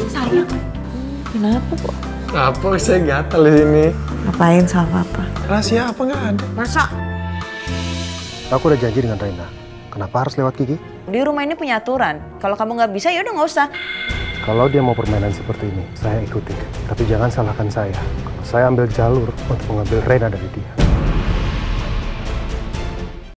Sayang, kenapa kok? Apa saya gatal di sini? Ngapain sama papa? Rahasia apa nggak ada? Masa? Aku udah janji dengan Reina. Kenapa harus lewat Kiki? Di rumah ini punya aturan. Kalau kamu nggak bisa, ya udah nggak usah. Kalau dia mau permainan seperti ini, saya ikuti. Tapi jangan salahkan saya. Saya ambil jalur untuk mengambil Reina dari dia.